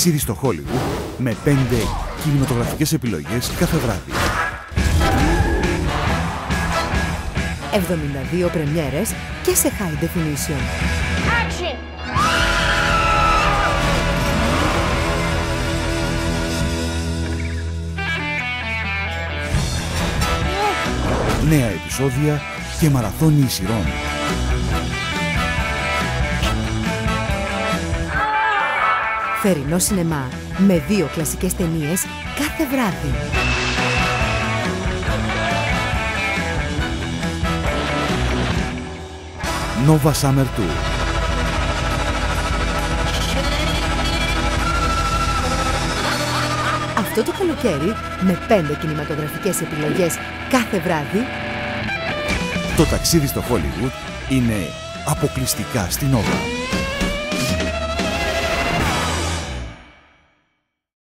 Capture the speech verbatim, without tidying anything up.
ταξίδι στο Hollywood με πέντε κινηματογραφικές επιλογές κάθε βράδυ. εβδομήντα δύο πρεμιέρες και σε high definition. Action! Νέα επεισόδια και μαραθώνιοι σειρών. Θερινό σινεμά με δύο κλασικές ταινίες κάθε βράδυ. Nova Summer Tour. Αυτό το καλοκαίρι, με πέντε κινηματογραφικές επιλογές κάθε βράδυ, Το ταξίδι στο Hollywood είναι αποκλειστικά στην Nova.